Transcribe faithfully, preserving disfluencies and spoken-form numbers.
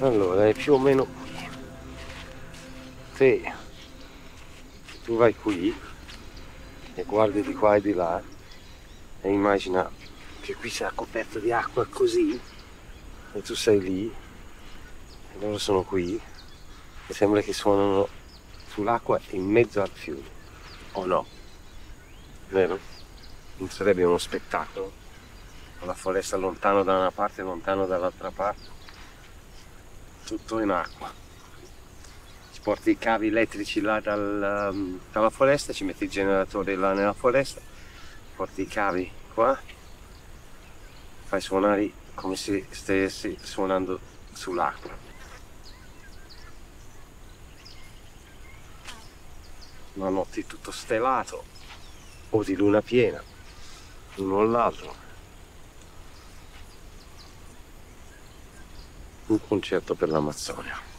Allora, è più o meno qui. Se tu vai qui e guardi di qua e di là e immagina che qui sia coperto di acqua così e tu sei lì e loro sono qui e sembra che suonano sull'acqua in mezzo al fiume, o no? Vero? Non sarebbe uno spettacolo? Con la foresta lontano da una parte e lontano dall'altra parte, tutto in acqua. Ci porti i cavi elettrici là dal, um, dalla foresta, ci metti il generatore là nella foresta, porti i cavi qua, fai suonare come se stessi suonando sull'acqua. Una notte tutto stelato o di luna piena, uno o l'altro. Un concerto per l'Amazzonia.